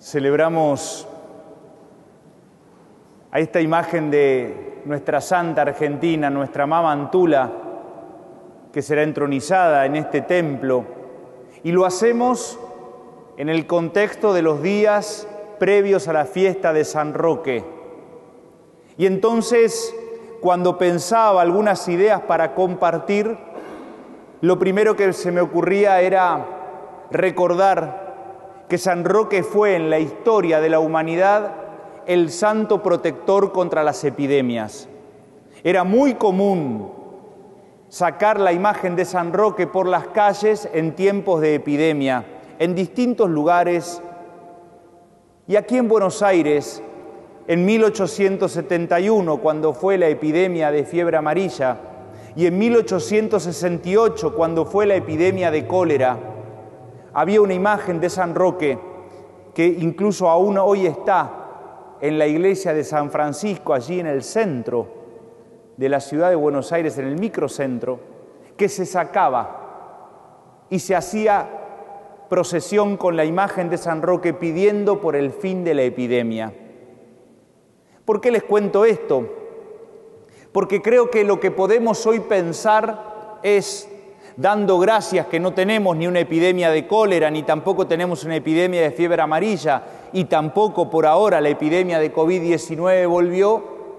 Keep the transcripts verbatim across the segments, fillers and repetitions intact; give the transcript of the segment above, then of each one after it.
Celebramos a esta imagen de nuestra santa argentina, nuestra Mama Antula, que será entronizada en este templo, y lo hacemos en el contexto de los días previos a la fiesta de San Roque. Y entonces, cuando pensaba algunas ideas para compartir, lo primero que se me ocurría era recordar que San Roque fue en la historia de la humanidad el santo protector contra las epidemias. Era muy común sacar la imagen de San Roque por las calles en tiempos de epidemia, en distintos lugares. Y aquí en Buenos Aires, en mil ochocientos setenta y uno, cuando fue la epidemia de fiebre amarilla, y en mil ochocientos sesenta y ocho, cuando fue la epidemia de cólera, había una imagen de San Roque que incluso aún hoy está en la iglesia de San Francisco, allí en el centro de la ciudad de Buenos Aires, en el microcentro, que se sacaba y se hacía procesión con la imagen de San Roque pidiendo por el fin de la epidemia. ¿Por qué les cuento esto? Porque creo que lo que podemos hoy pensar es, dando gracias que no tenemos ni una epidemia de cólera, ni tampoco tenemos una epidemia de fiebre amarilla, y tampoco por ahora la epidemia de COVID diecinueve volvió,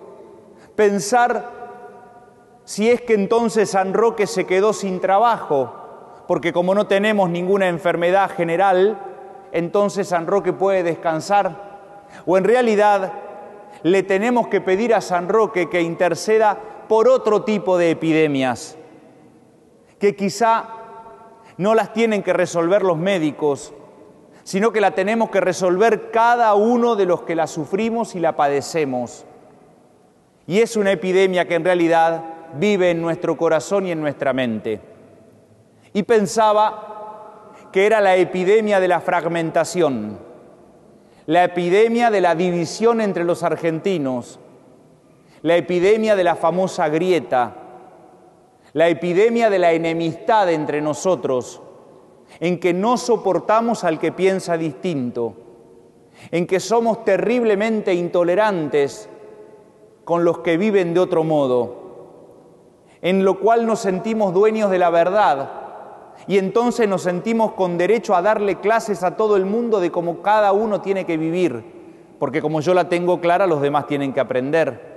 pensar si es que entonces San Roque se quedó sin trabajo, porque como no tenemos ninguna enfermedad general, entonces San Roque puede descansar, o en realidad le tenemos que pedir a San Roque que interceda por otro tipo de epidemias, que quizá no las tienen que resolver los médicos, sino que la tenemos que resolver cada uno de los que la sufrimos y la padecemos. Y es una epidemia que en realidad vive en nuestro corazón y en nuestra mente. Y pensaba que era la epidemia de la fragmentación, la epidemia de la división entre los argentinos, la epidemia de la famosa grieta, la epidemia de la enemistad entre nosotros, en que no soportamos al que piensa distinto, en que somos terriblemente intolerantes con los que viven de otro modo, en lo cual nos sentimos dueños de la verdad y entonces nos sentimos con derecho a darle clases a todo el mundo de cómo cada uno tiene que vivir, porque como yo la tengo clara, los demás tienen que aprender.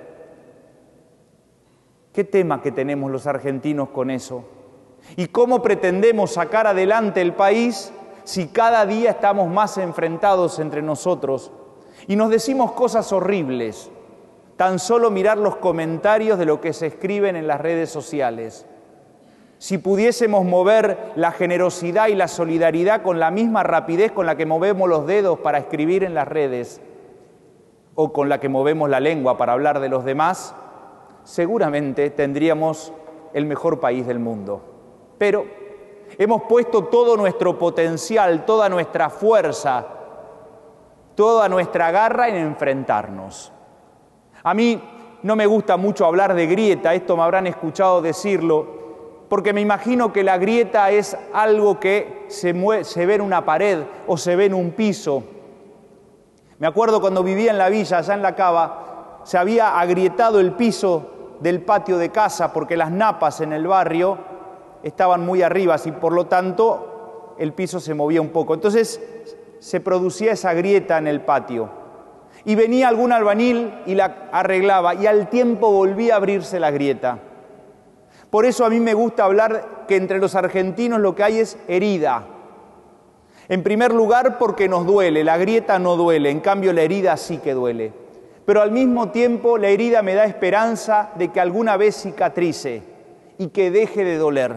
¿Qué tema que tenemos los argentinos con eso? ¿Y cómo pretendemos sacar adelante el país si cada día estamos más enfrentados entre nosotros? Y nos decimos cosas horribles, tan solo mirar los comentarios de lo que se escriben en las redes sociales. Si pudiésemos mover la generosidad y la solidaridad con la misma rapidez con la que movemos los dedos para escribir en las redes, o con la que movemos la lengua para hablar de los demás, seguramente tendríamos el mejor país del mundo. Pero hemos puesto todo nuestro potencial, toda nuestra fuerza, toda nuestra garra en enfrentarnos. A mí no me gusta mucho hablar de grieta, esto me habrán escuchado decirlo, porque me imagino que la grieta es algo que se, mueve, se ve en una pared o se ve en un piso. Me acuerdo cuando vivía en la villa, allá en La Cava, se había agrietado el piso del patio de casa porque las napas en el barrio estaban muy arriba y por lo tanto el piso se movía un poco. Entonces se producía esa grieta en el patio y venía algún albañil y la arreglaba y al tiempo volvía a abrirse la grieta. Por eso a mí me gusta hablar que entre los argentinos lo que hay es herida. En primer lugar porque nos duele, la grieta no duele, en cambio la herida sí que duele. Pero al mismo tiempo la herida me da esperanza de que alguna vez cicatrice y que deje de doler.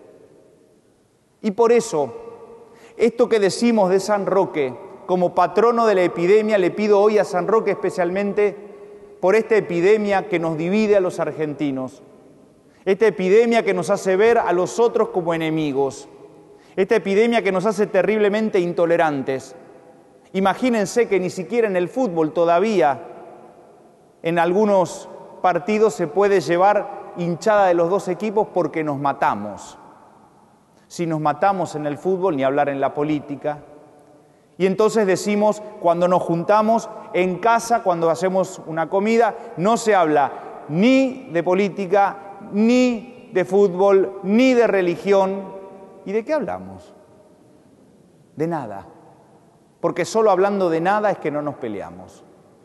Y por eso, esto que decimos de San Roque, como patrono de la epidemia, le pido hoy a San Roque especialmente por esta epidemia que nos divide a los argentinos, esta epidemia que nos hace ver a los otros como enemigos, esta epidemia que nos hace terriblemente intolerantes. Imagínense que ni siquiera en el fútbol todavía, en algunos partidos se puede llevar hinchada de los dos equipos porque nos matamos. Si nos matamos en el fútbol, ni hablar en la política. Y entonces decimos, cuando nos juntamos en casa, cuando hacemos una comida, no se habla ni de política, ni de fútbol, ni de religión. ¿Y de qué hablamos? De nada. Porque solo hablando de nada es que no nos peleamos.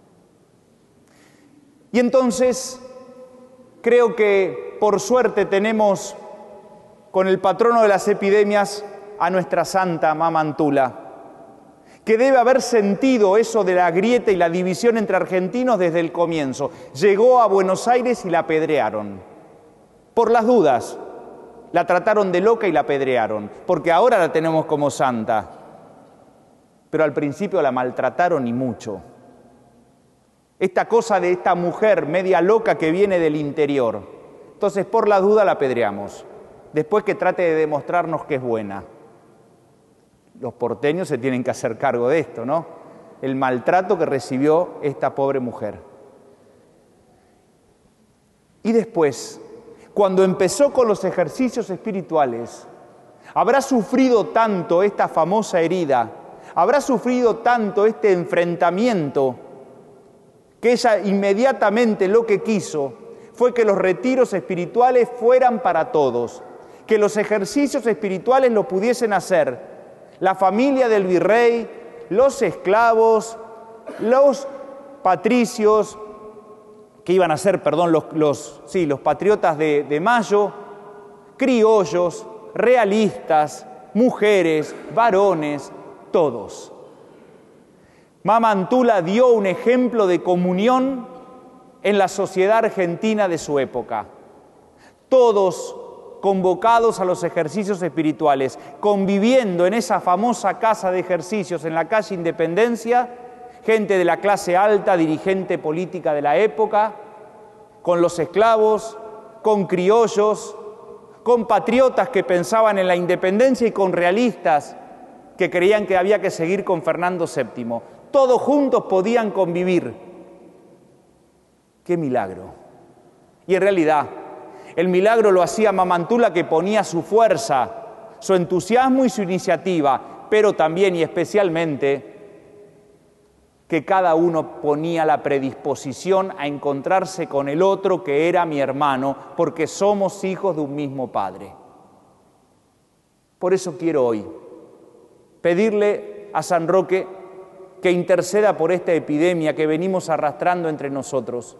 Y entonces, creo que por suerte tenemos con el patrono de las epidemias a nuestra santa Mama Antula, que debe haber sentido eso de la grieta y la división entre argentinos desde el comienzo. Llegó a Buenos Aires y la apedrearon. Por las dudas, la trataron de loca y la apedrearon, porque ahora la tenemos como santa. Pero al principio la maltrataron y mucho. Esta cosa de esta mujer media loca que viene del interior. Entonces, por la duda la apedreamos. Después que trate de demostrarnos que es buena. Los porteños se tienen que hacer cargo de esto, ¿no? El maltrato que recibió esta pobre mujer. Y después, cuando empezó con los ejercicios espirituales, habrá sufrido tanto esta famosa herida, habrá sufrido tanto este enfrentamiento, que ella inmediatamente lo que quiso fue que los retiros espirituales fueran para todos, que los ejercicios espirituales lo pudiesen hacer la familia del virrey, los esclavos, los patricios, que iban a ser, perdón, los, los, sí, los patriotas de, de Mayo, criollos, realistas, mujeres, varones, todos. Mama Antula dio un ejemplo de comunión en la sociedad argentina de su época. Todos convocados a los ejercicios espirituales, conviviendo en esa famosa casa de ejercicios en la calle Independencia, gente de la clase alta, dirigente política de la época, con los esclavos, con criollos, con patriotas que pensaban en la independencia y con realistas que creían que había que seguir con Fernando séptimo. Todos juntos podían convivir. ¡Qué milagro! Y en realidad, el milagro lo hacía Mama Antula, que ponía su fuerza, su entusiasmo y su iniciativa, pero también y especialmente que cada uno ponía la predisposición a encontrarse con el otro que era mi hermano, porque somos hijos de un mismo Padre. Por eso quiero hoy pedirle a San Roque que interceda por esta epidemia que venimos arrastrando entre nosotros.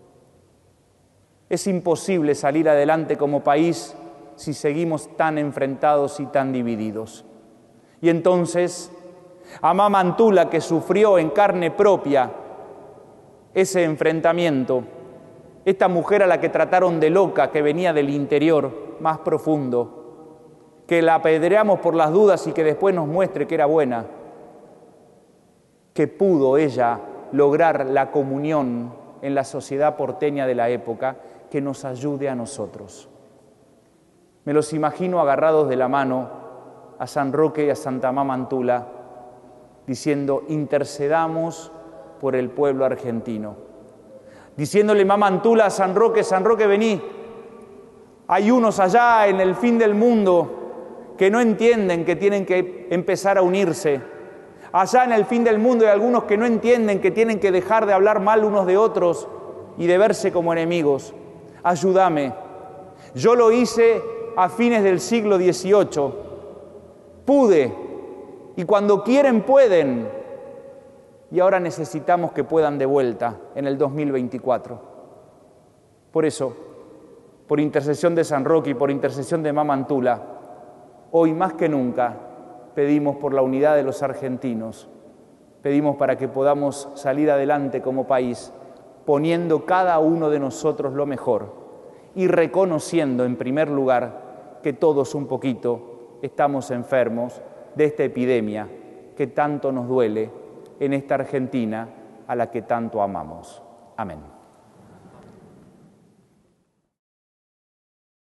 Es imposible salir adelante como país si seguimos tan enfrentados y tan divididos. Y entonces, a Mama Antula, que sufrió en carne propia ese enfrentamiento, esta mujer a la que trataron de loca, que venía del interior más profundo, que la apedreamos por las dudas y que después nos muestre que era buena, que pudo ella lograr la comunión en la sociedad porteña de la época, que nos ayude a nosotros. Me los imagino agarrados de la mano a San Roque y a Santa Mama Antula, diciendo, intercedamos por el pueblo argentino. Diciéndole Mama Antula a San Roque, San Roque, vení. Hay unos allá en el fin del mundo que no entienden que tienen que empezar a unirse. Allá en el fin del mundo hay algunos que no entienden que tienen que dejar de hablar mal unos de otros y de verse como enemigos. Ayúdame. Yo lo hice a fines del siglo dieciocho. Pude. Y cuando quieren, pueden. Y ahora necesitamos que puedan de vuelta en el dos mil veinticuatro. Por eso, por intercesión de San Roque y por intercesión de Mama Antula, hoy más que nunca pedimos por la unidad de los argentinos. Pedimos para que podamos salir adelante como país, poniendo cada uno de nosotros lo mejor y reconociendo en primer lugar que todos un poquito estamos enfermos de esta epidemia que tanto nos duele en esta Argentina a la que tanto amamos. Amén.